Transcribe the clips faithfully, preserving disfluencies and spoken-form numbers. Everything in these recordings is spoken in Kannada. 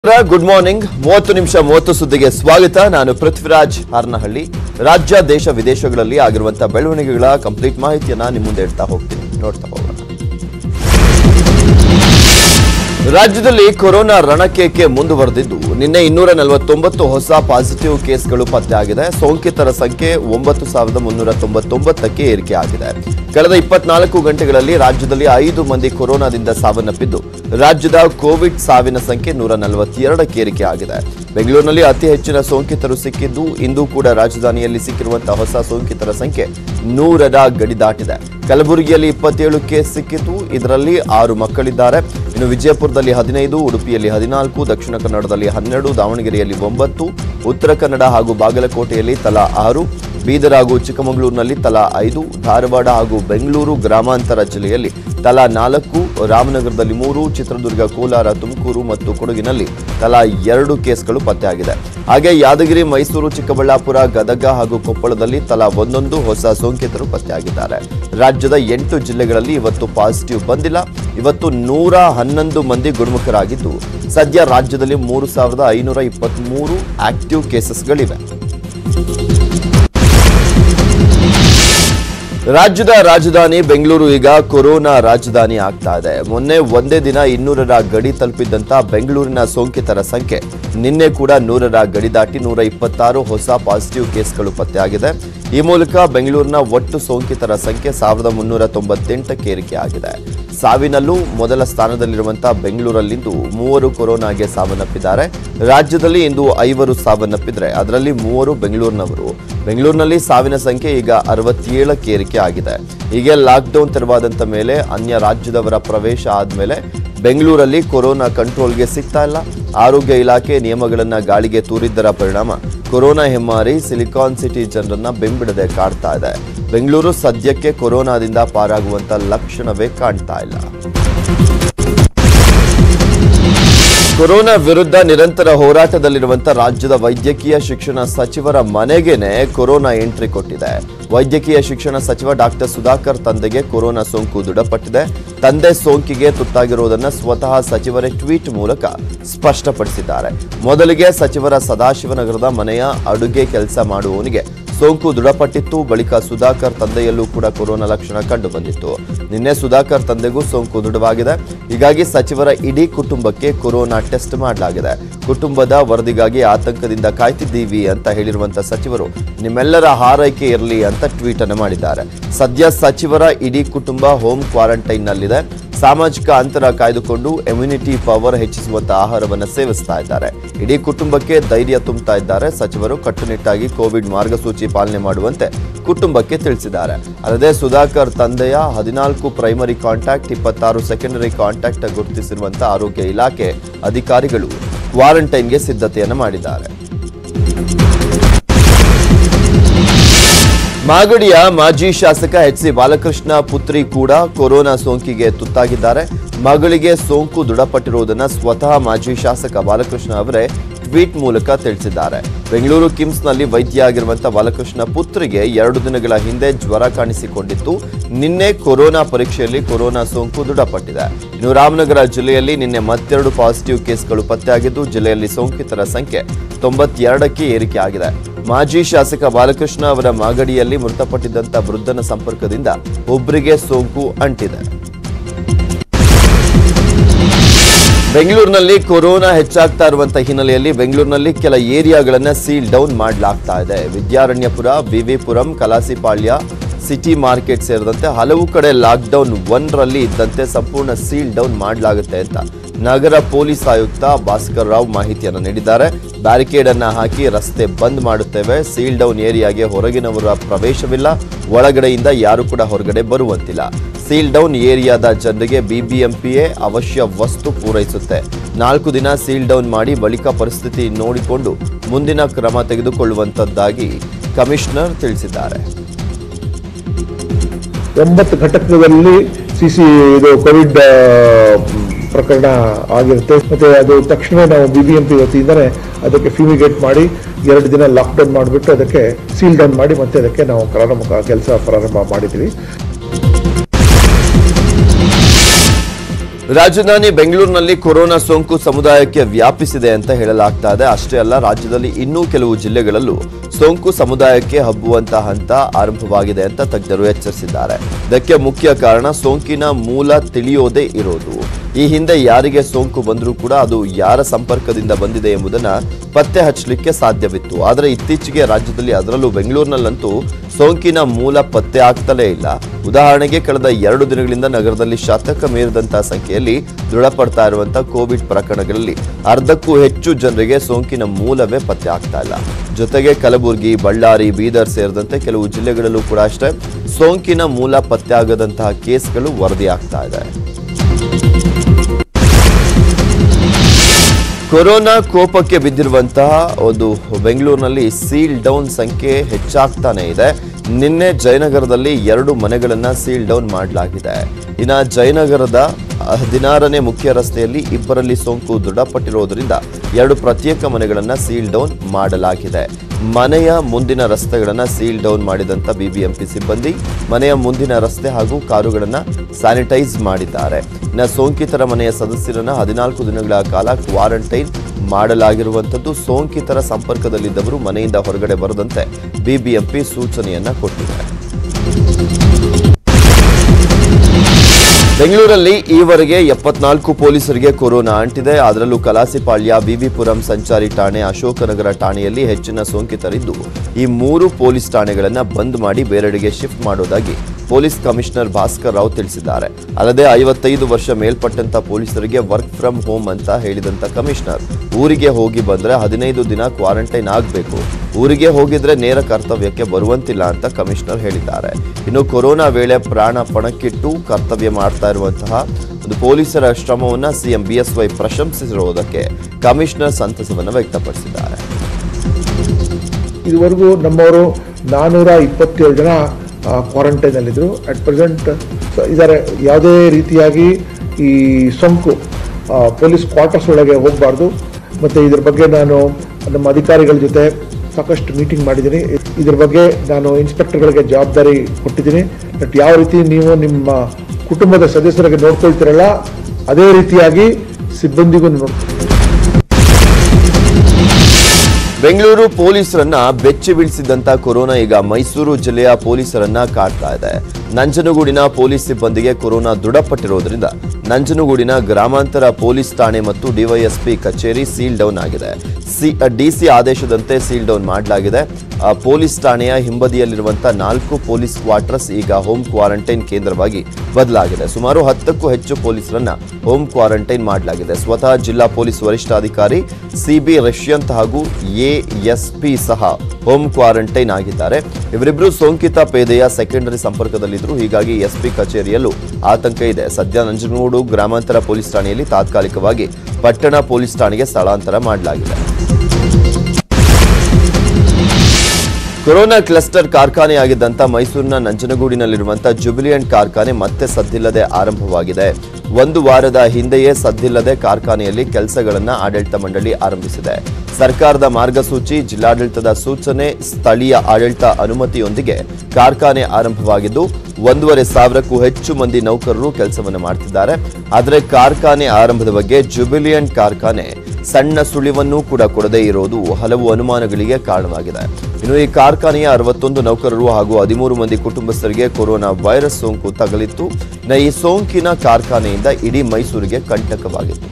ಗುಡ್ ಮಾರ್ನಿಂಗ್ ಮೂವತ್ತು ನಿಮಿಷ ಮೂವತ್ತು ಸುದ್ದಿಗೆ ಸ್ವಾಗತ. ನಾನು ಪೃಥ್ವಿರಾಜ್ ಹಾರನಹಳ್ಳಿ. ರಾಜ್ಯ ದೇಶ ವಿದೇಶಗಳಲ್ಲಿ ಆಗಿರುವಂತಹ ಬೆಳವಣಿಗೆಗಳ ಕಂಪ್ಲೀಟ್ ಮಾಹಿತಿಯನ್ನ ನಿಮ್ಮ ಮುಂದೆ ಇಡ್ತಾ ಹೋಗ್ತೀನಿ. ನೋಡ್ತಾ ಹೋಗೋಣ. ರಾಜ್ಯದಲ್ಲಿ ಕೊರೋನಾ ರಣಕೇಕೆ ಮುಂದುವರೆದಿದ್ದು ನಿನ್ನೆ ಇನ್ನೂರ ನಲವತ್ತೊಂಬತ್ತು ಹೊಸ ಪಾಸಿಟಿವ್ ಕೇಸ್ಗಳು ಪತ್ತೆಯಾಗಿದೆ. ಸೋಂಕಿತರ ಸಂಖ್ಯೆ ಒಂಬತ್ತು ಸಾವಿರದ ಮುನ್ನೂರ ತೊಂಬತ್ತೊಂಬತ್ತಕ್ಕೆ ಏರಿಕೆಯಾಗಿದೆ. ಕಳೆದ ಇಪ್ಪತ್ನಾಲ್ಕು ಗಂಟೆಗಳಲ್ಲಿ ರಾಜ್ಯದಲ್ಲಿ ಐದು ಮಂದಿ ಕೊರೋನಾದಿಂದ ಸಾವನ್ನಪ್ಪಿದ್ದು ರಾಜ್ಯದ ಕೋವಿಡ್ ಸಾವಿನ ಸಂಖ್ಯೆ ನೂರ ನಲವತ್ತೆರಡಕ್ಕೆ ಏರಿಕೆಯಾಗಿದೆ. ಬೆಂಗಳೂರಿನಲ್ಲಿ ಅತಿ ಹೆಚ್ಚಿನ ಸೋಂಕಿತರು ಸಿಕ್ಕಿದ್ದು ಇಂದು ಕೂಡ ರಾಜಧಾನಿಯಲ್ಲಿ ಸಿಕ್ಕಿರುವಂತಹ ಹೊಸ ಸೋಂಕಿತರ ಸಂಖ್ಯೆ ನೂರರ ಗಡಿ ದಾಟಿದೆ. ಕಲಬುರಗಿಯಲ್ಲಿ ಇಪ್ಪತ್ತೇಳು ಕೇಸ್ ಸಿಕ್ಕಿದ್ದು ಇದರಲ್ಲಿ ಆರು ಮಕ್ಕಳಿದ್ದಾರೆ. ಇನ್ನು ವಿಜಯಪುರದಲ್ಲಿ ಹದಿನೈದು, ಉಡುಪಿಯಲ್ಲಿ ಹದಿನಾಲ್ಕು, ದಕ್ಷಿಣ ಕನ್ನಡದಲ್ಲಿ ಹನ್ನೆರಡು, ದಾವಣಗೆರೆಯಲ್ಲಿ ಒಂಬತ್ತು, ಉತ್ತರ ಕನ್ನಡ ಹಾಗೂ ಬಾಗಲಕೋಟೆಯಲ್ಲಿ ತಲಾ ಆರು, ಬೀದರ್ ಹಾಗೂ ಚಿಕ್ಕಮಗಳೂರಿನಲ್ಲಿ ತಲಾ ಐದು, ಧಾರವಾಡ ಹಾಗೂ ಬೆಂಗಳೂರು ಗ್ರಾಮಾಂತರ ಜಿಲ್ಲೆಯಲ್ಲಿ ತಲಾ ನಾಲ್ಕು, ರಾಮನಗರದಲ್ಲಿ ಮೂರು, ಚಿತ್ರದುರ್ಗ, ಕೋಲಾರ, ತುಮಕೂರು ಮತ್ತು ಕೊಡಗಿನಲ್ಲಿ ತಲಾ ಎರಡು ಕೇಸ್ಗಳು ಪತ್ತೆಯಾಗಿದೆ. ಹಾಗೆ ಯಾದಗಿರಿ, ಮೈಸೂರು, ಚಿಕ್ಕಬಳ್ಳಾಪುರ, ಗದಗ ಹಾಗೂ ಕೊಪ್ಪಳದಲ್ಲಿ ತಲಾ ಒಂದೊಂದು ಹೊಸ ಸೋಂಕಿತರು ಪತ್ತೆಯಾಗಿದ್ದಾರೆ. ರಾಜ್ಯದ ಎಂಟು ಜಿಲ್ಲೆಗಳಲ್ಲಿ ಇವತ್ತು ಪಾಸಿಟಿವ್ ಬಂದಿಲ್ಲ. ಇವತ್ತು ನೂರ ಹನ್ನೊಂದು ಮಂದಿ ಗುಣಮುಖರಾಗಿದ್ದು ಸದ್ಯ ರಾಜ್ಯದಲ್ಲಿ ಮೂರು ಸಾವಿರದ ಐನೂರ ಇಪ್ಪತ್ಮೂರು ಆಕ್ಟಿವ್ ಕೇಸಸ್ಗಳಿವೆ. ರಾಜ್ಯದ ರಾಜಧಾನಿ ಬೆಂಗಳೂರು ಈಗ ಕೊರೋನಾ ರಾಜಧಾನಿ ಆಗ್ತಾ ಇದೆ. ಮೊನ್ನೆ ಒಂದೇ ದಿನ ಇನ್ನೂರರ ಗಡಿ ತಲುಪಿದ್ದಂತ ಬೆಂಗಳೂರಿನ ಸೋಂಕಿತರ ಸಂಖ್ಯೆ ನಿನ್ನೆ ಕೂಡ ನೂರರ ಗಡಿ ದಾಟಿ ನೂರ ಇಪ್ಪತ್ತಾರು ಹೊಸ ಪಾಸಿಟಿವ್ ಕೇಸ್ಗಳು ಪತ್ತೆಯಾಗಿದೆ. ಈ ಮೂಲಕ ಬೆಂಗಳೂರಿನ ಒಟ್ಟು ಸೋಂಕಿತರ ಸಂಖ್ಯೆ ಸಾವಿರದ ಮುನ್ನೂರ ತೊಂಬತ್ತೆಂಟಕ್ಕೆ ಏರಿಕೆಯಾಗಿದೆ. ಸಾವಿನಲ್ಲೂ ಮೊದಲ ಸ್ಥಾನದಲ್ಲಿರುವಂತಹ ಬೆಂಗಳೂರಲ್ಲಿಂದು ಮೂವರು ಕೊರೋನಾಗೆ ಸಾವನ್ನಪ್ಪಿದ್ದಾರೆ. ರಾಜ್ಯದಲ್ಲಿ ಇಂದು ಐವರು ಸಾವನ್ನಪ್ಪಿದ್ರೆ ಅದರಲ್ಲಿ ಮೂವರು ಬೆಂಗಳೂರಿನವರು. ಬೆಂಗಳೂರಿನಲ್ಲಿ ಸಾವಿನ ಸಂಖ್ಯೆ ಈಗ ಅರವತ್ತೇಳಕ್ಕೆ ಏರಿಕೆ ಆಗಿದೆ. ಹೀಗೆ ಲಾಕ್ಡೌನ್ ತೆರವಾದಂತ ಮೇಲೆ ಅನ್ಯ ರಾಜ್ಯದವರ ಪ್ರವೇಶ ಆದ್ಮೇಲೆ ಬೆಂಗಳೂರಲ್ಲಿ ಕೊರೋನಾ ಕಂಟ್ರೋಲ್ಗೆ ಸಿಗ್ತಾ ಇಲ್ಲ. ಆರೋಗ್ಯ ಇಲಾಖೆ ನಿಯಮಗಳನ್ನ ಗಾಳಿಗೆ ತೂರಿದ್ದರ ಪರಿಣಾಮ ಕೊರೋನಾ ಹೆಮ್ಮಾರಿ ಸಿಲಿಕಾನ್ ಸಿಟಿ ಜನರನ್ನ ಬೆಂಬಿಡದೆ ಕಾಡ್ತಾ ಇದೆ. ಬೆಂಗಳೂರು ಸದ್ಯಕ್ಕೆ ಕೊರೋನಾದಿಂದ ಪಾರಾಗುವಂತ ಲಕ್ಷಣವೇ ಕಾಣ್ತಾ ಇಲ್ಲ. ಕೊರೋನಾ ವಿರುದ್ಧ ನಿರಂತರ ಹೋರಾಟದಲ್ಲಿರುವಂತಹ ರಾಜ್ಯದ ವೈದ್ಯಕೀಯ ಶಿಕ್ಷಣ ಸಚಿವರ ಮನೆಗೇನೆ ಕೊರೋನಾ ಎಂಟ್ರಿ ಕೊಟ್ಟಿದೆ. ವೈದ್ಯಕೀಯ ಶಿಕ್ಷಣ ಸಚಿವ ಡಾಕ್ಟರ್ ಸುಧಾಕರ್ ತಂದೆಗೆ ಕೊರೋನಾ ಸೋಂಕು ದೃಢಪಟ್ಟಿದೆ. ತಂದೆ ಸೋಂಕಿಗೆ ತುತ್ತಾಗಿರುವುದನ್ನು ಸ್ವತಃ ಸಚಿವರೇ ಟ್ವೀಟ್ ಮೂಲಕ ಸ್ಪಷ್ಟಪಡಿಸಿದ್ದಾರೆ. ಮೊದಲಿಗೆ ಸಚಿವರ ಸದಾಶಿವನಗರದ ಮನೆಯ ಅಡುಗೆ ಕೆಲಸ ಮಾಡುವವನಿಗೆ ಸೋಂಕು ದೃಢಪಟ್ಟಿತ್ತು. ಬಳಿಕ ಸುಧಾಕರ್ ತಂದೆಯಲ್ಲೂ ಕೂಡ ಕೊರೋನಾ ಲಕ್ಷಣ ಕಂಡು ಬಂದಿತ್ತು. ನಿನ್ನೆ ಸುಧಾಕರ್ ತಂದೆಗೂ ಸೋಂಕು ದೃಢವಾಗಿದೆ. ಹೀಗಾಗಿ ಸಚಿವರ ಇಡೀ ಕುಟುಂಬಕ್ಕೆ ಕೊರೋನಾ ಟೆಸ್ಟ್ ಮಾಡಲಾಗಿದೆ. ಕುಟುಂಬದ ವರದಿಗಾಗಿ ಆತಂಕದಿಂದ ಕಾಯ್ತಿದ್ದೀವಿ ಅಂತ ಹೇಳಿರುವಂತಹ ಸಚಿವರು ನಿಮ್ಮೆಲ್ಲರ ಹಾರೈಕೆ ಇರಲಿ ಅಂತ ಟ್ವೀಟ್ ಅನ್ನು ಮಾಡಿದ್ದಾರೆ. ಸದ್ಯ ಸಚಿವರ ಇಡೀ ಕುಟುಂಬ ಹೋಮ್ ಕ್ವಾರಂಟೈನ್ ನಲ್ಲಿದೆ. ಸಾಮಾಜಿಕ ಅಂತರ ಕಾಯ್ದುಕೊಂಡು ಇಮ್ಯುನಿಟಿ ಪವರ್ ಹೆಚ್ಚಿಸುವಂತಹ ಆಹಾರವನ್ನು ಸೇವಿಸ್ತಾ ಇದ್ದಾರೆ. ಇಡೀ ಕುಟುಂಬಕ್ಕೆ ಧೈರ್ಯ ತುಂಬುತ್ತಾ ಇದ್ದಾರೆ. ಸಚಿವರು ಕಟ್ಟುನಿಟ್ಟಾಗಿ ಕೋವಿಡ್ ಮಾರ್ಗಸೂಚಿ ಪಾಲನೆ ಮಾಡುವಂತೆ ಕುಟುಂಬಕ್ಕೆ ತಿಳಿಸಿದ್ದಾರೆ. ಅಲ್ಲದೆ ಸುಧಾಕರ್ ತಂದೆಯ ಹದಿನಾಲ್ಕು ಪ್ರೈಮರಿ ಕಾಂಟ್ಯಾಕ್ಟ್, ಇಪ್ಪತ್ತಾರು ಸೆಕೆಂಡರಿ ಕಾಂಟ್ಯಾಕ್ಟ್ ಗುರುತಿಸಿರುವಂತಹ ಆರೋಗ್ಯ ಇಲಾಖೆ ಅಧಿಕಾರಿಗಳು ಕ್ವಾರಂಟೈನ್ಗೆ ಸಿದ್ಧತೆಯನ್ನು ಮಾಡಿದ್ದಾರೆ. ಮಾಗಡಿಯ ಮಾಜಿ ಶಾಸಕ ಎಚ್ ಸಿ ಬಾಲಕೃಷ್ಣ ಪುತ್ರಿ ಕೂಡ ಕೊರೋನಾ ಸೋಂಕಿಗೆ ತುತ್ತಾಗಿದ್ದಾರೆ. ಮಗಳಿಗೆ ಸೋಂಕು ದೃಢಪಟ್ಟಿರುವುದನ್ನು ಸ್ವತಃ ಮಾಜಿ ಶಾಸಕ ಬಾಲಕೃಷ್ಣ ಅವರೇ ಟ್ವೀಟ್ ಮೂಲಕ ತಿಳಿಸಿದ್ದಾರೆ. ಬೆಂಗಳೂರು ಕಿಮ್ಸ್ನಲ್ಲಿ ವೈದ್ಯ ಆಗಿರುವಂತಹ ಬಾಲಕೃಷ್ಣ ಪುತ್ರಿಗೆ ಎರಡು ದಿನಗಳ ಹಿಂದೆ ಜ್ವರ ಕಾಣಿಸಿಕೊಂಡಿತ್ತು. ನಿನ್ನೆ ಕೊರೋನಾ ಪರೀಕ್ಷೆಯಲ್ಲಿ ಕೊರೋನಾ ಸೋಂಕು ದೃಢಪಟ್ಟಿದೆ. ಇನ್ನು ರಾಮನಗರ ಜಿಲ್ಲೆಯಲ್ಲಿ ನಿನ್ನೆ ಮತ್ತೆರಡು ಪಾಸಿಟಿವ್ ಕೇಸ್ಗಳು ಪತ್ತೆಯಾಗಿದ್ದು ಜಿಲ್ಲೆಯಲ್ಲಿ ಸೋಂಕಿತರ ಸಂಖ್ಯೆ ತೊಂಬತ್ತೆರಡಕ್ಕೆ ಏರಿಕೆಯಾಗಿದೆ. ಮಾಜಿ ಶಾಸಕ ಬಾಲಕೃಷ್ಣ ಅವರ ಮಾಗಡಿಯಲ್ಲಿ ಮೃತಪಟ್ಟಿದ್ದಂಥ ವೃದ್ಧನ ಸಂಪರ್ಕದಿಂದ ಒಬ್ಬರಿಗೆ ಸೋಂಕು ಅಂಟಿದೆ. ಬೆಂಗಳೂರಿನಲ್ಲಿ ಕೊರೋನಾ ಹೆಚ್ಚಾಗ್ತಾ ಇರುವಂತಹ ಹಿನ್ನೆಲೆಯಲ್ಲಿ ಬೆಂಗಳೂರಿನಲ್ಲಿ ಕೆಲ ಏರಿಯಾಗಳನ್ನ ಸೀಲ್ ಡೌನ್ ಮಾಡಲಾಗ್ತಾ ಇದೆ. ವಿದ್ಯಾರಣ್ಯಪುರ, ವಿವಿಪುರಂ, ಕಲಾಸಿಪಾಳ್ಯ, ಸಿಟಿ ಮಾರ್ಕೆಟ್ ಸೇರಿದಂತೆ ಹಲವು ಕಡೆ ಲಾಕ್ಡೌನ್ ಒಂದರಲ್ಲಿ ಇದ್ದಂತೆ ಸಂಪೂರ್ಣ ಸೀಲ್ ಡೌನ್ ಮಾಡಲಾಗುತ್ತೆ ಅಂತ ನಗರ ಪೊಲೀಸ್ ಆಯುಕ್ತ ಭಾಸ್ಕರ್ ರಾವ್ ಮಾಹಿತಿಯನ್ನು ನೀಡಿದ್ದಾರೆ. ಬ್ಯಾರಿಕೇಡ್ ಅನ್ನ ಹಾಕಿ ರಸ್ತೆ ಬಂದ್ ಮಾಡುತ್ತೇವೆ. ಸೀಲ್ ಡೌನ್ ಏರಿಯಾಗೆ ಹೊರಗಿನವರ ಪ್ರವೇಶವಿಲ್ಲ. ಒಳಗಡೆಯಿಂದ ಯಾರು ಕೂಡ ಹೊರಗಡೆ ಬರುವಂತಿಲ್ಲ. ಸೀಲ್ ಡೌನ್ ಏರಿಯಾದ ಜನರಿಗೆ ಬಿಬಿಎಂಪಿಯೇ ಅವಶ್ಯ ವಸ್ತು ಪೂರೈಸುತ್ತೆ. ನಾಲ್ಕು ದಿನ ಸೀಲ್ ಡೌನ್ ಮಾಡಿ ಬಳಿಕ ಪರಿಸ್ಥಿತಿ ನೋಡಿಕೊಂಡು ಮುಂದಿನ ಕ್ರಮ ತೆಗೆದುಕೊಳ್ಳುವಂತದ್ದಾಗಿ ಕಮಿಷನರ್ ತಿಳಿಸಿದ್ದಾರೆ. ಒಂಬತ್ತು ಘಟಕದಲ್ಲಿ ಸಿಸಿ ಇದು ಕೋವಿಡ್ ಪ್ರಕರಣ ಆಗಿರುತ್ತೆ. ಮತ್ತೆ ಅದು ತಕ್ಷಣ ನಾವು ಬಿಬಿಎಂಪಿ ವತಿಯಿಂದಲೇ ಅದಕ್ಕೆ ಫ್ಯೂಮಿಗೇಟ್ ಮಾಡಿ ಎರಡು ದಿನ ಲಾಕ್ಡೌನ್ ಮಾಡಿಬಿಟ್ಟು ಅದಕ್ಕೆ ಸೀಲ್ ಡೌನ್ ಮಾಡಿ ಮತ್ತೆ ಅದಕ್ಕೆ ನಾವು ಪ್ರಾರಂಭ ಕೆಲಸ ಪ್ರಾರಂಭ ಮಾಡಿದ್ವಿ. ರಾಜಧಾನಿ ಬೆಂಗಳೂರಿನಲ್ಲಿ ಕೊರೋನಾ ಸೋಂಕು ಸಮುದಾಯಕ್ಕೆ ವ್ಯಾಪಿಸಿದೆ ಅಂತ ಹೇಳಲಾಗ್ತಾ ಇದೆ. ಅಷ್ಟೇ ಅಲ್ಲ, ರಾಜ್ಯದಲ್ಲಿ ಇನ್ನೂ ಕೆಲವು ಜಿಲ್ಲೆಗಳಲ್ಲೂ ಸೋಂಕು ಸಮುದಾಯಕ್ಕೆ ಹಬ್ಬುವಂತಹ ಹಂತ ಆರಂಭವಾಗಿದೆ ಅಂತ ತಜ್ಞರು ಎಚ್ಚರಿಸಿದ್ದಾರೆ. ಇದಕ್ಕೆ ಮುಖ್ಯ ಕಾರಣ ಸೋಂಕಿನ ಮೂಲ ತಿಳಿಯೋದೇ ಇರೋದು. ಈ ಹಿಂದೆ ಯಾರಿಗೆ ಸೋಂಕು ಬಂದರೂ ಕೂಡ ಅದು ಯಾರ ಸಂಪರ್ಕದಿಂದ ಬಂದಿದೆ ಎಂಬುದನ್ನ ಪತ್ತೆ ಹಚ್ಚಲಿಕ್ಕೆ ಸಾಧ್ಯವಿತ್ತು. ಆದರೆ ಇತ್ತೀಚೆಗೆ ರಾಜ್ಯದಲ್ಲಿ, ಅದರಲ್ಲೂ ಬೆಂಗಳೂರಿನಲ್ಲಂತೂ ಸೋಂಕಿನ ಮೂಲ ಪತ್ತೆ ಆಗ್ತಲೇ ಇಲ್ಲ. ಉದಾಹರಣೆಗೆ, ಕಳೆದ ಎರಡು ದಿನಗಳಿಂದ ನಗರದಲ್ಲಿ ಶತಕ ಮೀರಿದಂತಹ ಸಂಖ್ಯೆಯಲ್ಲಿ ದೃಢಪಡ್ತಾ ಇರುವಂತಹ ಕೋವಿಡ್ ಪ್ರಕರಣಗಳಲ್ಲಿ ಅರ್ಧಕ್ಕೂ ಹೆಚ್ಚು ಜನರಿಗೆ ಸೋಂಕಿನ ಮೂಲವೇ ಪತ್ತೆ ಆಗ್ತಾ ಇಲ್ಲ. ಜೊತೆಗೆ ಕಲಬುರಗಿ, ಬಳ್ಳಾರಿ, ಬೀದರ್ ಸೇರಿದಂತೆ ಕೆಲವು ಜಿಲ್ಲೆಗಳಲ್ಲೂ ಕೂಡ ಅಷ್ಟೇ ಸೋಂಕಿನ ಮೂಲ ಪತ್ತೆ ಆಗದಂತಹ ಕೇಸ್ಗಳು ವರದಿಯಾಗ್ತಾ ಇದೆ. ಕೊರೋನಾ ಕೋಪಕ್ಕೆ ಬಿದ್ದಿರುವಂತಹ ಒಂದು ಬೆಂಗಳೂರಿನಲ್ಲಿ ಸೀಲ್ ಡೌನ್ ಸಂಖ್ಯೆ ಹೆಚ್ಚಾಗ್ತಾನೆ ಇದೆ. ನಿನ್ನೆ ಜಯನಗರದಲ್ಲಿ ಎರಡು ಮನೆಗಳನ್ನ ಸೀಲ್ ಡೌನ್ ಮಾಡಲಾಗಿದೆ. ಇನ್ನು ಜಯನಗರದ ಹದಿನಾರನೇ ಮುಖ್ಯ ರಸ್ತೆಯಲ್ಲಿ ಇಬ್ಬರಲ್ಲಿ ಸೋಂಕು ದೃಢಪಟ್ಟಿರುವುದರಿಂದ ಎರಡು ಪ್ರತ್ಯೇಕ ಮನೆಗಳನ್ನ ಸೀಲ್ ಡೌನ್ ಮಾಡಲಾಗಿದೆ. ಮನೆಯ ಮುಂದಿನ ರಸ್ತೆಗಳನ್ನ ಸೀಲ್ ಡೌನ್ ಮಾಡಿದಂತ ಬಿಬಿಎಂಪಿ ಸಿಬ್ಬಂದಿ ಮನೆಯ ಮುಂದಿನ ರಸ್ತೆ ಹಾಗೂ ಕಾರುಗಳನ್ನ ಸ್ಯಾನಿಟೈಸ್ ಮಾಡಿದ್ದಾರೆ. ಇನ್ನು ಸೋಂಕಿತರ ಮನೆಯ ಸದಸ್ಯರನ್ನ ಹದಿನಾಲ್ಕು ದಿನಗಳ ಕಾಲ ಕ್ವಾರಂಟೈನ್ ಮಾಡಲಾಗಿರುವಂಥದ್ದು. ಸೋಂಕಿತರ ಸಂಪರ್ಕದಲ್ಲಿದ್ದವರು ಮನೆಯಿಂದ ಹೊರಗಡೆ ಬರದಂತೆ ಬಿಬಿಎಂಪಿ ಸೂಚನೆಯನ್ನ ಕೊಟ್ಟಿದೆ. ಬೆಂಗಳೂರಲ್ಲಿ ಈವರೆಗೆ ಎಪ್ಪತ್ನಾಲ್ಕು ಪೊಲೀಸರಿಗೆ ಕೊರೋನಾ ಅಂಟಿದೆ. ಅದರಲ್ಲೂ ಕಲಾಸಿಪಾಳ್ಯ, ವಿವಿಪುರಂ ಸಂಚಾರಿ ಠಾಣೆ, ಅಶೋಕನಗರ ಠಾಣೆಯಲ್ಲಿ ಹೆಚ್ಚಿನ ಸೋಂಕಿತರಿದ್ದು ಈ ಮೂರು ಪೊಲೀಸ್ ಠಾಣೆಗಳನ್ನು ಬಂದ್ ಮಾಡಿ ಬೇರೆಡೆಗೆ ಶಿಫ್ಟ್ ಮಾಡೋದಾಗಿ ಪೊಲೀಸ್ ಕಮಿಷನರ್ ಭಾಸ್ಕರ್ ರಾವ್ ತಿಳಿಸಿದ್ದಾರೆ. ಅಲ್ಲದೆ ಐವತ್ತೈದು ವರ್ಷ ಮೇಲ್ಪಟ್ಟಂತ ಪೊಲೀಸರಿಗೆ ವರ್ಕ್ ಫ್ರಮ್ ಹೋಮ್ ಅಂತ ಹೇಳಿದಂತ ಕಮಿಷನರ್, ಊರಿಗೆ ಹೋಗಿ ಬಂದ್ರೆ ಹದಿನೈದು ದಿನ ಕ್ವಾರಂಟೈನ್ ಆಗಬೇಕು, ಊರಿಗೆ ಹೋಗಿದ್ರೆ ನೇರ ಕರ್ತವ್ಯಕ್ಕೆ ಬರುವಂತಿಲ್ಲ ಅಂತ ಕಮಿಷನರ್ ಹೇಳಿದ್ದಾರೆ. ಇನ್ನು ಕೊರೋನಾ ವೇಳೆ ಪ್ರಾಣ ಪಣಕ್ಕಿಟ್ಟು ಕರ್ತವ್ಯ ಮಾಡ್ತಾ ಇರುವಂತಹ ಒಂದು ಪೊಲೀಸರ ಶ್ರಮವನ್ನ ಸಿಎಂ ಬಿಎಸ್ವೈ ಪ್ರಶಂಸಿಸಿರುವುದಕ್ಕೆ ಕಮಿಷನರ್ ಸಂತಸವನ್ನು ವ್ಯಕ್ತಪಡಿಸಿದ್ದಾರೆ. ಇದುವರೆಗೂ ನಮ್ಮವರು ನಾನೂರ ಇಪ್ಪತ್ತೇಳು ಜನ ಕ್ವಾರಂಟೈನ್ ಅಲ್ಲಿದ್ರು. ಅಟ್ ಪ್ರೆಸೆಂಟ್ ಇದರ ಯಾವುದೇ ರೀತಿಯಾಗಿ ಈ ಸೋಂಕು ಪೊಲೀಸ್ ಕ್ವಾರ್ಟರ್ಸ್ ಒಳಗೆ ಹೋಗಬಾರ್ದು. ಮತ್ತು ಇದ್ರ ಬಗ್ಗೆ ನಾನು ನಮ್ಮ ಅಧಿಕಾರಿಗಳ ಜೊತೆ ಸಾಕಷ್ಟು ಮೀಟಿಂಗ್ ಮಾಡಿದ್ದೀನಿ. ಇದ್ರ ಬಗ್ಗೆ ನಾನು ಇನ್ಸ್ಪೆಕ್ಟರ್ಗಳಿಗೆ ಜವಾಬ್ದಾರಿ ಕೊಟ್ಟಿದ್ದೀನಿ. ಬಟ್ ಯಾವ ರೀತಿ ನೀವು ನಿಮ್ಮ ಕುಟುಂಬದ ಸದಸ್ಯರಿಗೆ ನೋಡ್ಕೊಳ್ತೀರಲ್ಲ, ಅದೇ ರೀತಿಯಾಗಿ ಸಿಬ್ಬಂದಿಗೂ ನೋಡ್ತೀವಿ. ಬೆಂಗಳೂರು ಪೊಲೀಸರನ್ನ ಬೆಚ್ಚಿ ಬೀಳಿಸಿದಂತ ಕೊರೋನಾ ಈಗ ಮೈಸೂರು ಜಿಲ್ಲೆಯ ಪೊಲೀಸರನ್ನ ಕಾಡ್ತಾ ಇದೆ. ನಂಜನಗೂಡಿನ ಪೊಲೀಸ್ ಸಿಬ್ಬಂದಿಗೆ ಕೊರೋನಾ ದೃಢಪಟ್ಟಿರುವುದರಿಂದ ನಂಜನಗೂಡಿನ ಗ್ರಾಮಾಂತರ ಪೊಲೀಸ್ ಠಾಣೆ ಮತ್ತು ಡಿವೈಎಸ್ಪಿ ಕಚೇರಿ ಸೀಲ್ ಡೌನ್ ಆಗಿದೆ. ಸಿ ಡಿಸಿ ಆದೇಶದಂತೆ ಸೀಲ್ ಡೌನ್ ಮಾಡಲಾಗಿದೆ. ಪೊಲೀಸ್ ಠಾಣೆಯ ಹಿಂಬದಿಯಲ್ಲಿರುವಂತಹ ನಾಲ್ಕು ಪೊಲೀಸ್ ಕ್ವಾರ್ಟರ್ಸ್ ಈಗ ಹೋಮ್ ಕ್ವಾರಂಟೈನ್ ಕೇಂದ್ರವಾಗಿ ಬದಲಾಗಿದೆ. ಸುಮಾರು ಹತ್ತಕ್ಕೂ ಹೆಚ್ಚು ಪೊಲೀಸರನ್ನ ಹೋಮ್ ಕ್ವಾರಂಟೈನ್ ಮಾಡಲಾಗಿದೆ. ಸ್ವತಃ ಜಿಲ್ಲಾ ಪೊಲೀಸ್ ವರಿಷ್ಠಾಧಿಕಾರಿ ಸಿಬಿ ರಷ್ಯಂತ್ ಹಾಗೂ ಎಎಸ್ಪಿ ಸಹ ಹೋಮ್ ಕ್ವಾರಂಟೈನ್ ಆಗಿದ್ದಾರೆ. ಇವರಿಬ್ಬರು ಸೋಂಕಿತ ಪೇದೆಯ ಸೆಕೆಂಡರಿ ಸಂಪರ್ಕದಲ್ಲಿದ್ದರು. ಹೀಗಾಗಿ ಎಸ್ಪಿ ಕಚೇರಿಯಲ್ಲೂ ಆತಂಕ ಇದೆ. ಸದ್ಯ ನಂಜನಗೂಡು ಗ್ರಾಮಾಂತರ ಪೊಲೀಸ್ ಠಾಣೆಯಲ್ಲಿ ತಾತ್ಕಾಲಿಕವಾಗಿ ಪಟ್ಟಣ ಪೊಲೀಸ್ ಠಾಣೆಗೆ ಸ್ಥಳಾಂತರ ಮಾಡಲಾಗಿದೆ. ಕೊರೋನಾ ಕ್ಲಸ್ಟರ್ ಕಾರ್ಖಾನೆಯಾಗಿದ್ದಂಥ ಮೈಸೂರಿನ ನಂಜನಗೂಡಿನಲ್ಲಿರುವಂತಹ ಜುಬಿಲಿಯಂಟ್ ಕಾರ್ಖಾನೆ ಮತ್ತೆ ಸದ್ದಿಲ್ಲದೆ ಆರಂಭವಾಗಿದೆ. ಒಂದು ವಾರದ ಹಿಂದೆಯೇ ಸದ್ದಿಲ್ಲದೆ ಕಾರ್ಖಾನೆಯಲ್ಲಿ ಕೆಲಸಗಳನ್ನು ಆಡಳಿತ ಮಂಡಳಿ ಆರಂಭಿಸಿದೆ. ಸರ್ಕಾರದ ಮಾರ್ಗಸೂಚಿ, ಜಿಲ್ಲಾಡಳಿತದ ಸೂಚನೆ, ಸ್ಥಳೀಯ ಆಡಳಿತ ಅನುಮತಿಯೊಂದಿಗೆ ಕಾರ್ಖಾನೆ ಆರಂಭವಾಗಿದ್ದು ಒಂದೂವರೆ ಸಾವಿರಕ್ಕೂ ಹೆಚ್ಚು ಮಂದಿ ನೌಕರರು ಕೆಲಸವನ್ನು ಮಾಡ್ತಿದ್ದಾರೆ. ಆದರೆ ಕಾರ್ಖಾನೆ ಆರಂಭದ ಬಗ್ಗೆ ಜುಬಿಲಿಯಂಟ್ ಕಾರ್ಖಾನೆ ಸಣ್ಣ ಸುಳಿವನ್ನೂ ಕೂಡ ಕೊಡದೇ ಇರೋದು ಹಲವು ಅನುಮಾನಗಳಿಗೆ ಕಾರಣವಾಗಿದೆ. ಇನ್ನು ಈ ಕಾರ್ಖಾನೆಯ ಅರವತ್ತೊಂದು ನೌಕರರು ಹಾಗೂ ಹದಿಮೂರು ಮಂದಿ ಕುಟುಂಬಸ್ಥರಿಗೆ ಕೊರೋನಾ ವೈರಸ್ ಸೋಂಕು ತಗುಲಿತ್ತು. ಈ ಸೋಂಕಿನ ಕಾರ್ಖಾನೆಯಿಂದ ಇಡೀ ಮೈಸೂರಿಗೆ ಕಂಟಕವಾಗಿತ್ತು.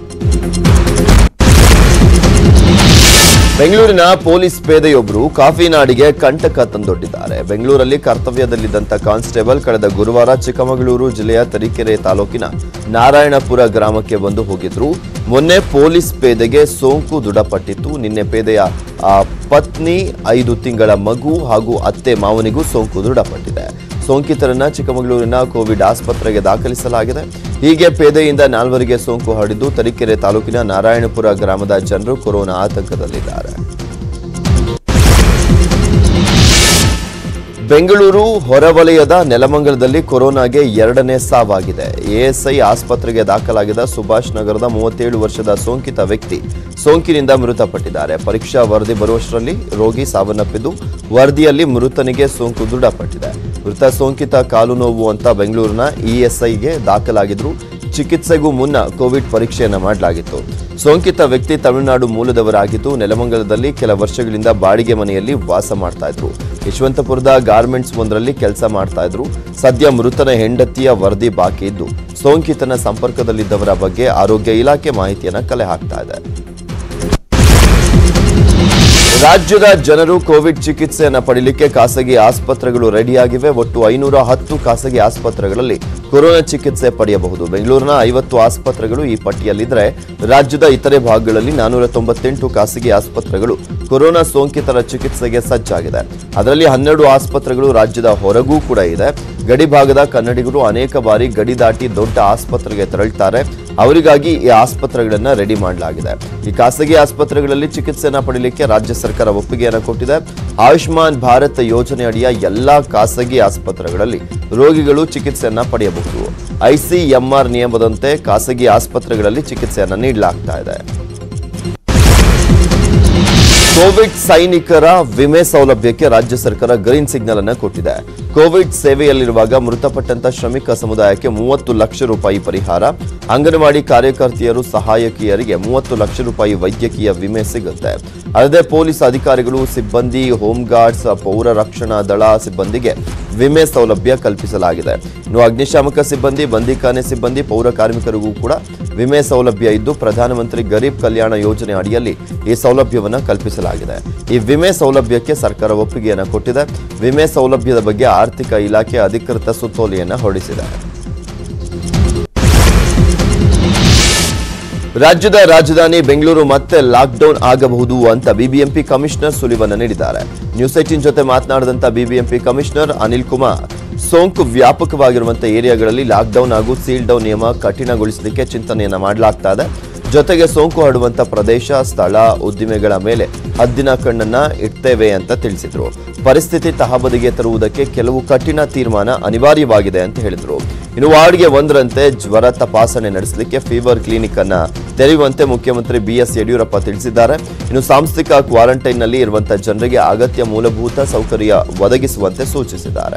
ಬೆಂಗಳೂರಿನ ಪೊಲೀಸ್ ಪೇದೆಯೊಬ್ಬರು ಕಾಫಿ ನಾಡಿಗೆ ಕಂಟಕ ತಂದೊಡ್ಡಿದ್ದಾರೆ. ಬೆಂಗಳೂರಲ್ಲಿ ಕರ್ತವ್ಯದಲ್ಲಿದ್ದಂಥ ಕಾನ್ಸ್ಟೇಬಲ್ ಕಳೆದ ಗುರುವಾರ ಚಿಕ್ಕಮಗಳೂರು ಜಿಲ್ಲೆಯ ತರೀಕೆರೆ ತಾಲೂಕಿನ ನಾರಾಯಣಪುರ ಗ್ರಾಮಕ್ಕೆ ಬಂದು ಹೋಗಿದ್ರು. ಮೊನ್ನೆ ಪೊಲೀಸ್ ಪೇದೆಗೆ ಸೋಂಕು ದೃಢಪಟ್ಟಿತ್ತು. ನಿನ್ನೆ ಪೇದೆಯ ಪತ್ನಿ, ಐದು ತಿಂಗಳ ಮಗು ಹಾಗೂ ಅತ್ತೆ ಮಾವನಿಗೂ ಸೋಂಕು ದೃಢಪಟ್ಟಿದೆ. ಸೋಂಕಿತರನ್ನ ಚಿಕ್ಕಮಗಳೂರಿನ ಕೋವಿಡ್ ಆಸ್ಪತ್ರೆಗೆ ದಾಖಲಿಸಲಾಗಿದೆ. ಹೀಗೆ ಪೇದೆಯಿಂದ ನಾಲ್ವರಿಗೆ ಸೋಂಕು ಹರಡಿದ್ದು ತರೀಕೆರೆ ತಾಲೂಕಿನ ನಾರಾಯಣಪುರ ಗ್ರಾಮದ ಜನರು ಕೊರೋನಾ ಆತಂಕದಲ್ಲಿದ್ದಾರೆ. ಬೆಂಗಳೂರು ಹೊರವಲಯದ ನೆಲಮಂಗಲದಲ್ಲಿ ಕೊರೋನಾಗೆ ಎರಡನೇ ಸಾವಾಗಿದೆ. ಎಎಸ್ಐ ಆಸ್ಪತ್ರೆಗೆ ದಾಖಲಾಗಿದ್ದ ಸುಭಾಷ್ ನಗರದ ಮೂವತ್ತೇಳು ವರ್ಷದ ಸೋಂಕಿತ ವ್ಯಕ್ತಿ ಸೋಂಕಿನಿಂದ ಮೃತಪಟ್ಟಿದ್ದಾರೆ. ಪರೀಕ್ಷಾ ವರದಿ ಬರುವಷ್ಟರಲ್ಲಿ ರೋಗಿ ಸಾವನ್ನಪ್ಪಿದ್ದು ವರದಿಯಲ್ಲಿ ಮೃತನಿಗೆ ಸೋಂಕು ದೃಢಪಟ್ಟಿದೆ. ಮೃತ ಸೋಂಕಿತ ಕಾಲು ನೋವು ಅಂತ ಬೆಂಗಳೂರಿನ ಇಎಸ್ಐಗೆ ದಾಖಲಾಗಿದ್ರು. ಚಿಕಿತ್ಸೆಗೂ ಮುನ್ನ ಕೋವಿಡ್ ಪರೀಕ್ಷೆಯನ್ನ ಮಾಡಲಾಗಿತ್ತು. ಸೋಂಕಿತ ವ್ಯಕ್ತಿ ತಮಿಳುನಾಡು ಮೂಲದವರಾಗಿದ್ದು ನೆಲಮಂಗಲದಲ್ಲಿ ಕೆಲ ವರ್ಷಗಳಿಂದ ಬಾಡಿಗೆ ಮನೆಯಲ್ಲಿ ವಾಸ ಮಾಡ್ತಾ ಇದ್ರು. ಯಶವಂತಪುರದ ಗಾರ್ಮೆಂಟ್ಸ್ ಒಂದರಲ್ಲಿ ಕೆಲಸ ಮಾಡ್ತಾ ಇದ್ರು. ಸದ್ಯ ಮೃತನ ಹೆಂಡತಿಯ ವರದಿ ಬಾಕಿ ಇದ್ದು ಸೋಂಕಿತನ ಸಂಪರ್ಕದಲ್ಲಿದ್ದವರ ಬಗ್ಗೆ ಆರೋಗ್ಯ ಇಲಾಖೆ ಮಾಹಿತಿಯನ್ನ ಕಲೆ ಹಾಕ್ತಾ ಇದೆ. ರಾಜ್ಯದ ಜನರು ಕೋವಿಡ್ ಚಿಕಿತ್ಸೆಯನ್ನು ಪಡೆಯಲಿಕ್ಕೆ ಖಾಸಗಿ ಆಸ್ಪತ್ರೆಗಳು ರೆಡಿಯಾಗಿವೆ. ಒಟ್ಟು ಐನೂರ ಹತ್ತು ಖಾಸಗಿ ಆಸ್ಪತ್ರೆಗಳಲ್ಲಿ ಕೊರೋನಾ ಚಿಕಿತ್ಸೆ ಪಡೆಯಬಹುದು. ಬೆಂಗಳೂರಿನ ಐವತ್ತು ಆಸ್ಪತ್ರೆಗಳು ಈ ಪಟ್ಟಿಯಲ್ಲಿದ್ದರೆ ರಾಜ್ಯದ ಇತರೆ ಭಾಗಗಳಲ್ಲಿ ನಾನೂರ ತೊಂಬತ್ತೆಂಟು ಖಾಸಗಿ ಆಸ್ಪತ್ರೆಗಳು ಕೊರೋನಾ ಸೋಂಕಿತರ ಚಿಕಿತ್ಸೆಗೆ ಸಜ್ಜಾಗಿದೆ. ಅದರಲ್ಲಿ ಹನ್ನೆರಡು ಆಸ್ಪತ್ರೆಗಳು ರಾಜ್ಯದ ಹೊರಗೂ ಕೂಡ ಇದೆ. ಗಡಿ ಭಾಗದ ಕನ್ನಡಿಗರು ಅನೇಕ ಬಾರಿ ಗಡಿ ದಾಟಿ ದೊಡ್ಡ ಆಸ್ಪತ್ರೆಗೆ ತೆರಳುತ್ತಾರೆ. ಅವರಿಗಾಗಿ ಈ ಆಸ್ಪತ್ರೆಗಳನ್ನು ರೆಡಿ ಮಾಡಲಾಗಿದೆ. ಈ ಖಾಸಗಿ ಆಸ್ಪತ್ರೆಗಳಲ್ಲಿ ಚಿಕಿತ್ಸೆಯನ್ನು ಪಡೆಯಲಿಕ್ಕೆ ರಾಜ್ಯ ಸರ್ಕಾರ ಒಪ್ಪಿಗೆಯನ್ನು ಕೊಟ್ಟಿದೆ. ಆಯುಷ್ಮಾನ್ ಭಾರತ್ ಯೋಜನೆ ಅಡಿಯ ಎಲ್ಲಾ ಖಾಸಗಿ ಆಸ್ಪತ್ರೆಗಳಲ್ಲಿ ರೋಗಿಗಳು ಚಿಕಿತ್ಸೆಯನ್ನ ಪಡೆಯಬಹುದು. ಐಸಿಎಂಆರ್ ನಿಯಮದಂತೆ ಖಾಸಗಿ ಆಸ್ಪತ್ರೆಗಳಲ್ಲಿ ಚಿಕಿತ್ಸೆಯನ್ನು ನೀಡಲಾಗ್ತಾ ಇದೆ. ಕೋವಿಡ್ ಸೈನಿಕರ ವಿಮೆ ಸೌಲಭ್ಯಕ್ಕೆ ರಾಜ್ಯ ಸರ್ಕಾರ ಗ್ರೀನ್ ಸಿಗ್ನಲ್ ಅನ್ನು ಕೊಟ್ಟಿದೆ. ಕೋವಿಡ್ ಸೇವೆಯಲ್ಲಿರುವಾಗ ಮೃತಪಟ್ಟಂತ ಶ್ರಮಿಕ ಸಮುದಾಯಕ್ಕೆ ಮೂವತ್ತು ಲಕ್ಷ ರೂಪಾಯಿ ಪರಿಹಾರ, ಅಂಗನವಾಡಿ ಕಾರ್ಯಕರ್ತೆಯರು ಸಹಾಯಕಿಯರಿಗೆ ಮೂವತ್ತು ಲಕ್ಷ ರೂಪಾಯಿ ವೈದ್ಯಕೀಯ ವಿಮೆ ಸಿಗುತ್ತೆ. ಅಲ್ಲದೆ ಪೊಲೀಸ್ ಅಧಿಕಾರಿಗಳು, ಸಿಬ್ಬಂದಿ, ಹೋಮ್ ಗಾರ್ಡ್ಸ್, ಪೌರ ರಕ್ಷಣಾ ದಳ ಸಿಬ್ಬಂದಿಗೆ ವಿಮೆ ಸೌಲಭ್ಯ ಕಲ್ಪಿಸಲಾಗಿದೆ. ಇನ್ನು ಅಗ್ನಿಶಾಮಕ ಸಿಬ್ಬಂದಿ, ಬಂದಿಖಾನೆ ಸಿಬ್ಬಂದಿ, ಪೌರ ಕಾರ್ಮಿಕರಿಗೂ ಕೂಡ ವಿಮೆ ಸೌಲಭ್ಯ ಇದ್ದು ಪ್ರಧಾನಮಂತ್ರಿ ಗರೀಬ್ ಕಲ್ಯಾಣ ಯೋಜನೆ ಅಡಿಯಲ್ಲಿ ಈ ಸೌಲಭ್ಯವನ್ನು ಕಲ್ಪಿಸಲಾಗಿದೆ. ಈ ವಿಮೆ ಸೌಲಭ್ಯಕ್ಕೆ ಸರ್ಕಾರ ಒಪ್ಪಿಗೆಯನ್ನು ಕೊಟ್ಟಿದೆ. ವಿಮೆ ಸೌಲಭ್ಯದ ಬಗ್ಗೆ ಆರ್ಥಿಕ ಇಲಾಖೆ ಅಧಿಕೃತ ಸುತ್ತೋಲೆಯನ್ನು ಹೊರಡಿಸಿದೆ. ರಾಜ್ಯದ ರಾಜಧಾನಿ ಬೆಂಗಳೂರು ಮತ್ತೆ ಲಾಕ್ಡೌನ್ ಆಗಬಹುದು ಅಂತ ಬಿಬಿಎಂಪಿ ಕಮಿಷನರ್ ಸುಳಿವನ್ನ ನೀಡಿದ್ದಾರೆ. ನ್ಯೂಸ್ ಏಟೀನ್ ಜೊತೆ ಮಾತನಾಡಿದಂತ ಬಿಬಿಎಂಪಿ ಕಮಿಷನರ್ ಅನಿಲ್ ಕುಮಾರ್, ಸೋಂಕು ವ್ಯಾಪಕವಾಗಿರುವಂತಹ ಏರಿಯಾಗಳಲ್ಲಿ ಲಾಕ್ಡೌನ್ ಹಾಗೂ ಸೀಲ್ ಡೌನ್ ನಿಯಮ ಕಠಿಣಗೊಳಿಸಲಿಕ್ಕೆ ಚಿಂತನೆಯನ್ನ ಮಾಡಲಾಗ್ತಾ ಇದೆ. ಜೊತೆಗೆ ಸೋಂಕು ಹರಡುವಂತ ಪ್ರದೇಶ, ಸ್ಥಳ, ಉದ್ದಿಮೆಗಳ ಮೇಲೆ ಹದ್ದಿನ ಕಣ್ಣನ್ನ ಇಡ್ತೇವೆ ಅಂತ ತಿಳಿಸಿದ್ರು. ಪರಿಸ್ಥಿತಿ ತಹಬದಿಗೆ ತರುವುದಕ್ಕೆ ಕೆಲವು ಕಠಿಣ ತೀರ್ಮಾನ ಅನಿವಾರ್ಯವಾಗಿದೆ ಅಂತ ಹೇಳಿದ್ರು. ಇನ್ನು ವಾರ್ಡ್ಗೆ ಒಂದರಂತೆ ಜ್ವರ ತಪಾಸಣೆ ನಡೆಸಲಿಕ್ಕೆ ಫೀವರ್ ಕ್ಲಿನಿಕ್ ಅನ್ನ ತೆರೆಯುವಂತೆ ಮುಖ್ಯಮಂತ್ರಿ ಬಿಎಸ್ ಯಡಿಯೂರಪ್ಪ ತಿಳಿಸಿದ್ದಾರೆ. ಇನ್ನು ಸಾಂಸ್ಥಿಕ ಕ್ವಾರಂಟೈನ್ನಲ್ಲಿ ಇರುವಂತಹ ಜನರಿಗೆ ಅಗತ್ಯ ಮೂಲಭೂತ ಸೌಕರ್ಯ ಒದಗಿಸುವಂತೆ ಸೂಚಿಸಿದ್ದಾರೆ.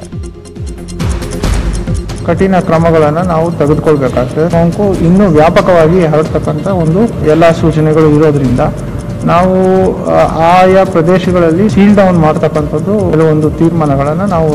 ಕಠಿಣ ಕ್ರಮಗಳನ್ನು ನಾವು ತೆಗೆದುಕೊಳ್ಬೇಕಾಗ್ತದೆ. ಸೋಂಕು ಇನ್ನೂ ವ್ಯಾಪಕವಾಗಿ ಹರಡ್ತಕ್ಕಂಥ ಒಂದು ಎಲ್ಲ ಸೂಚನೆಗಳು ಇರೋದ್ರಿಂದ ನಾವು ಆಯಾ ಪ್ರದೇಶಗಳಲ್ಲಿ ಸೀಲ್ ಡೌನ್ ಮಾಡ್ತಕ್ಕಂಥದ್ದು ಕೆಲವೊಂದು ತೀರ್ಮಾನಗಳನ್ನು ನಾವು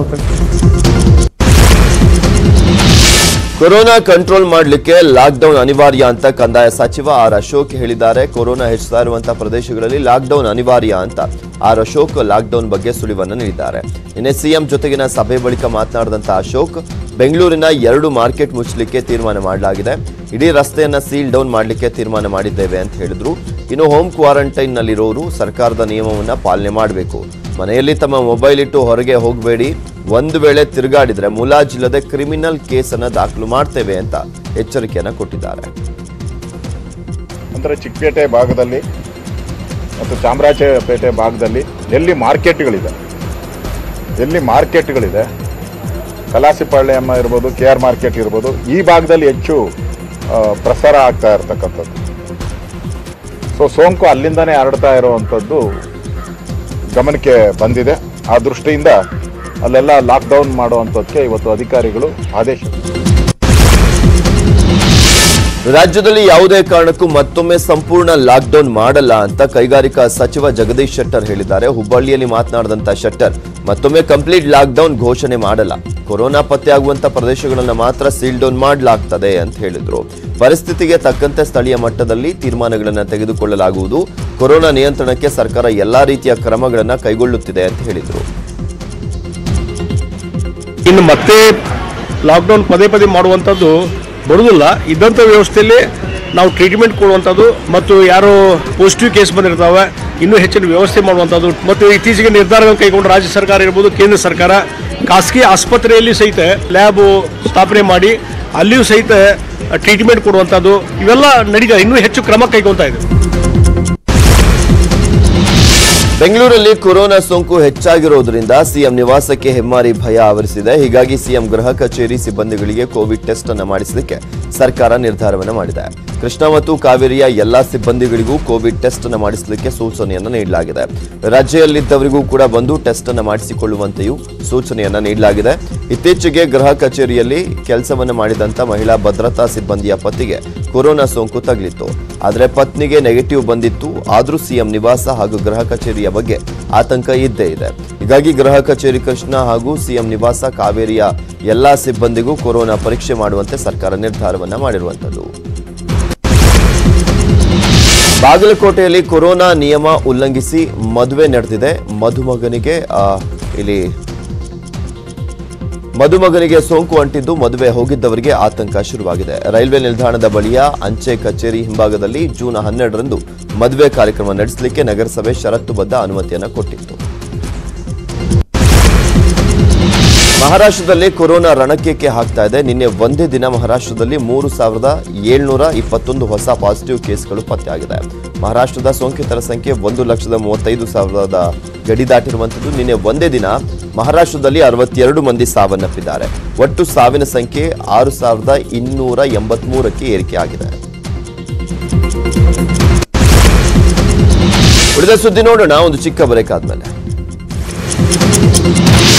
ಕೊರೋನಾ ಕಂಟ್ರೋಲ್ ಮಾಡಲಿಕ್ಕೆ ಲಾಕ್ಡೌನ್ ಅನಿವಾರ್ಯ ಅಂತ ಕಂದಾಯ ಸಚಿವ ಆರ್ ಅಶೋಕ್ ಹೇಳಿದ್ದಾರೆ. ಕೊರೋನಾ ಹೆಚ್ಚುತ್ತಾ ಇರುವಂತಹ ಪ್ರದೇಶಗಳಲ್ಲಿ ಲಾಕ್ಡೌನ್ ಅನಿವಾರ್ಯ ಅಂತ ಆರ್ ಅಶೋಕ್ ಲಾಕ್ಡೌನ್ ಬಗ್ಗೆ ಸುಳಿವನ್ನು ನೀಡಿದ್ದಾರೆ. ನಿನ್ನೆ ಸಿಎಂ ಜೊತೆಗಿನ ಸಭೆ ಬಳಿಕ ಮಾತನಾಡಿದಂತಹ ಅಶೋಕ್, ಬೆಂಗಳೂರಿನ ಎರಡು ಮಾರ್ಕೆಟ್ ಮುಚ್ಚಲಿಕ್ಕೆ ತೀರ್ಮಾನ ಮಾಡಲಾಗಿದೆ. ಇಡೀ ರಸ್ತೆಯನ್ನ ಸೀಲ್ ಡೌನ್ ಮಾಡಲಿಕ್ಕೆ ತೀರ್ಮಾನ ಮಾಡಿದ್ದೇವೆ ಅಂತ ಹೇಳಿದ್ರು. ಇನ್ನು ಹೋಮ್ ಕ್ವಾರಂಟೈನ್ ನಲ್ಲಿರೋರು ಸರ್ಕಾರದ ನಿಯಮವನ್ನ ಪಾಲನೆ ಮಾಡಬೇಕು. ಮನೆಯಲ್ಲಿ ತಮ್ಮ ಮೊಬೈಲ್ ಇಟ್ಟು ಹೊರಗೆ ಹೋಗಬೇಡಿ. ಒಂದು ವೇಳೆ ತಿರುಗಾಡಿದ್ರೆ ಮುಲಾಜಿಲ್ಲದೆ ಕ್ರಿಮಿನಲ್ ಕೇಸನ್ನು ದಾಖಲು ಮಾಡ್ತೇವೆ ಅಂತ ಎಚ್ಚರಿಕೆಯನ್ನ ಕೊಟ್ಟಿದ್ದಾರೆ. ನಂತರ ಚಿಕ್ಕಪೇಟೆ ಭಾಗದಲ್ಲಿ ಮತ್ತು ಚಾಮರಾಜಪೇಟೆ ಭಾಗದಲ್ಲಿ ಎಲ್ಲಿ ಮಾರ್ಕೆಟ್ಗಳಿದೆ ಎಲ್ಲಿ ಮಾರ್ಕೆಟ್ಗಳಿದೆ ಕಲಾಸಿಪಾಳ್ಯಮ್ಮ ಇರ್ಬೋದು, ಕೆ ಆರ್ ಮಾರ್ಕೆಟ್ ಇರ್ಬೋದು, ಈ ಭಾಗದಲ್ಲಿ ಹೆಚ್ಚು ಪ್ರಸಾರ ಆಗ್ತಾ ಇರತಕ್ಕಂಥದ್ದು. ಸೊ ಸೋಂಕು ಅಲ್ಲಿಂದನೇ ಹರಡ್ತಾ ಇರುವಂಥದ್ದು ಗಮನಕ್ಕೆ ಬಂದಿದೆ. ಆ ದೃಷ್ಟಿಯಿಂದ ಅಲ್ಲೆಲ್ಲ ಲಾಕ್ಡೌನ್ ಮಾಡುವಂಥದ್ದಕ್ಕೆ ಇವತ್ತು ಅಧಿಕಾರಿಗಳು ಆದೇಶ. ರಾಜ್ಯದಲ್ಲಿ ಯಾವುದೇ ಕಾರಣಕ್ಕೂ ಮತ್ತೊಮ್ಮೆ ಸಂಪೂರ್ಣ ಲಾಕ್ಡೌನ್ ಮಾಡಲ್ಲ ಅಂತ ಕೈಗಾರಿಕಾ ಸಚಿವ ಜಗದೀಶ್ ಶೆಟ್ಟರ್ ಹೇಳಿದ್ದಾರೆ. ಹುಬ್ಬಳ್ಳಿಯಲ್ಲಿ ಮಾತನಾಡಿದಂತ ಶೆಟ್ಟರ್, ಮತ್ತೊಮ್ಮೆ ಕಂಪ್ಲೀಟ್ ಲಾಕ್ಡೌನ್ ಘೋಷಣೆ ಮಾಡಲ್ಲ, ಕೊರೋನಾ ಪತ್ತೆಯಾಗುವಂತ ಪ್ರದೇಶಗಳನ್ನು ಮಾತ್ರ ಸೀಲ್ ಡೌನ್ ಮಾಡಲಾಗ್ತದೆ ಅಂತ ಹೇಳಿದ್ರು. ಪರಿಸ್ಥಿತಿಗೆ ತಕ್ಕಂತೆ ಸ್ಥಳೀಯ ಮಟ್ಟದಲ್ಲಿ ತೀರ್ಮಾನಗಳನ್ನು ತೆಗೆದುಕೊಳ್ಳಲಾಗುವುದು. ಕೊರೋನಾ ನಿಯಂತ್ರಣಕ್ಕೆ ಸರ್ಕಾರ ಎಲ್ಲಾ ರೀತಿಯ ಕ್ರಮಗಳನ್ನು ಕೈಗೊಳ್ಳುತ್ತಿದೆ ಅಂತ ಹೇಳಿದ್ರು. ಇನ್ನು ಮತ್ತೆ ಲಾಕ್ಡೌನ್ ಪದೇ ಪದೇ ಮಾಡುವಂಥದ್ದು ಬರುವುದಿಲ್ಲ. ಇದ್ದಂಥ ವ್ಯವಸ್ಥೆಯಲ್ಲಿ ನಾವು ಟ್ರೀಟ್ಮೆಂಟ್ ಕೊಡುವಂಥದ್ದು ಮತ್ತು ಯಾರು ಪಾಸಿಟಿವ್ ಕೇಸ್ ಬಂದಿರ್ತಾವೆ ಇನ್ನೂ ಹೆಚ್ಚಿನ ವ್ಯವಸ್ಥೆ ಮಾಡುವಂಥದ್ದು ಮತ್ತು ಇತ್ತೀಚೆಗೆ ನಿರ್ಧಾರಗಳನ್ನು ಕೈಗೊಂಡು ರಾಜ್ಯ ಸರ್ಕಾರ ಇರ್ಬೋದು, ಕೇಂದ್ರ ಸರ್ಕಾರ ಖಾಸಗಿ ಆಸ್ಪತ್ರೆಯಲ್ಲಿ ಸಹಿತ ಲ್ಯಾಬು ಸ್ಥಾಪನೆ ಮಾಡಿ ಅಲ್ಲಿಯೂ ಸಹಿತ ಟ್ರೀಟ್ಮೆಂಟ್ ಕೊಡುವಂಥದ್ದು ಇವೆಲ್ಲ ನಡೀತಾ ಇನ್ನೂ ಹೆಚ್ಚು ಕ್ರಮ ಕೈಗೊಳ್ತಾ ಇದೆ. ಬೆಂಗಳೂರಲ್ಲಿ ಕೊರೋನಾ ಸೋಂಕು ಹೆಚ್ಚಾಗಿರೋದ್ರಿಂದ ಸಿಎಂ ನಿವಾಸಕ್ಕೆ ಹೆಮ್ಮಾರಿ ಭಯ ಆವರಿಸಿದೆ. ಹೀಗಾಗಿ ಸಿಎಂ ಗೃಹ ಕಚೇರಿ ಸಿಬ್ಬಂದಿಗಳಿಗೆ ಕೋವಿಡ್ ಟೆಸ್ಟ್ ಅನ್ನು ಮಾಡಿಸಲಿಕ್ಕೆ ಸರ್ಕಾರ ನಿರ್ಧಾರವನ್ನು ಮಾಡಿದೆ. ಕೃಷ್ಣಾ ಮತ್ತು ಕಾವೇರಿಯ ಎಲ್ಲಾ ಸಿಬ್ಬಂದಿಗಳಿಗೂ ಕೋವಿಡ್ ಟೆಸ್ಟ್ ಅನ್ನು ಮಾಡಿಸಲಿಕ್ಕೆ ಸೂಚನೆಯನ್ನು ನೀಡಲಾಗಿದೆ. ರಜೆಯಲ್ಲಿದ್ದವರಿಗೂ ಕೂಡ ಬಂದು ಟೆಸ್ಟ್ ಅನ್ನು ಮಾಡಿಸಿಕೊಳ್ಳುವಂತೆಯೂ ಸೂಚನೆಯನ್ನು ನೀಡಲಾಗಿದೆ. ಇತ್ತೀಚೆಗೆ ಗೃಹ ಕಚೇರಿಯಲ್ಲಿ ಕೆಲಸವನ್ನು ಮಾಡಿದಂತ ಮಹಿಳಾ ಭದ್ರತಾ ಸಿಬ್ಬಂದಿಯ ಪತಿಗೆ ಕೊರೋನಾ ಸೋಂಕು ತಗುಲಿತ್ತು. ಆದರೆ ಪತ್ನಿಗೆ ನೆಗೆಟಿವ್ ಬಂದಿತ್ತು. ಆದರೂ ಸಿಎಂ ನಿವಾಸ ಹಾಗೂ ಗೃಹ ಕಚೇರಿಯ ಬಗ್ಗೆ ಆತಂಕ ಇದ್ದೇ ಇದೆ. ಹೀಗಾಗಿ ಗೃಹ ಕಚೇರಿ ಕೃಷ್ಣ ಹಾಗೂ ಸಿಎಂ ನಿವಾಸ ಕಾವೇರಿಯ ಎಲ್ಲಾ ಸಿಬ್ಬಂದಿಗೂ ಕೊರೋನಾ ಪರೀಕ್ಷೆ ಮಾಡುವಂತೆ ಸರ್ಕಾರ ನಿರ್ಧಾರವನ್ನ ಮಾಡಿರುವಂತದ್ದು. ಬಾಗಲಕೋಟೆಯಲ್ಲಿ ಕೊರೋನಾ ನಿಯಮ ಉಲ್ಲಂಘಿಸಿ ಮದುವೆ ನಡೆದಿದೆ. ಮದುಮಗನಿಗೆ ಇಲ್ಲಿ ಮದುಮಗನಿಗೆ ಸೋಂಕು ಅಂಟಿದ್ದು ಮದುವೆ ಹೋಗಿದ್ದವರಿಗೆ ಆತಂಕ ಶುರುವಾಗಿದೆ. ರೈಲ್ವೆ ನಿಲ್ದಾಣದ ಬಳಿಯ ಅಂಚೆ ಕಚೇರಿ ಹಿಂಭಾಗದಲ್ಲಿ ಜೂನ್ ಹನ್ನೆರಡರಂದು ಮದುವೆ ಕಾರ್ಯಕ್ರಮ ನಡೆಸಲಿಕ್ಕೆ ನಗರಸಭೆ ಷರತ್ತುಬದ್ಧ ಅನುಮತಿಯನ್ನು ಕೊಟ್ಟಿತ್ತು. ಮಹಾರಾಷ್ಟ್ರದಲ್ಲಿ ಕೊರೋನಾ ರಣಕೇಕೆ ಹಾಕ್ತಾ ಇದೆ. ನಿನ್ನೆ ಒಂದೇ ದಿನ ಮಹಾರಾಷ್ಟ್ರದಲ್ಲಿ ಮೂರು ಸಾವಿರದ ಏಳ್ನೂರ ಇಪ್ಪತ್ತೊಂದು ಹೊಸ ಪಾಸಿಟಿವ್ ಕೇಸ್ಗಳು ಪತ್ತೆಯಾಗಿದೆ. ಮಹಾರಾಷ್ಟ್ರದ ಸೋಂಕಿತರ ಸಂಖ್ಯೆ ಒಂದು ಲಕ್ಷದ ಮೂವತ್ತೈದು ಸಾವಿರದ ಗಡಿ ದಾಟಿರುವಂಥದ್ದು. ನಿನ್ನೆ ಒಂದೇ ದಿನ ಮಹಾರಾಷ್ಟ್ರದಲ್ಲಿ ಅರವತ್ತೆರಡು ಮಂದಿ ಸಾವನ್ನಪ್ಪಿದ್ದಾರೆ. ಒಟ್ಟು ಸಾವಿನ ಸಂಖ್ಯೆ ಆರು ಸಾವಿರದ ಇನ್ನೂರ ಎಂಬತ್ಮೂರಕ್ಕೆ ಏರಿಕೆಯಾಗಿದೆ. ಉಳಿದ ಸುದ್ದಿ ನೋಡೋಣ ಒಂದು ಚಿಕ್ಕ ಬ್ರೇಕ್ ಆದ್ಮೇಲೆ.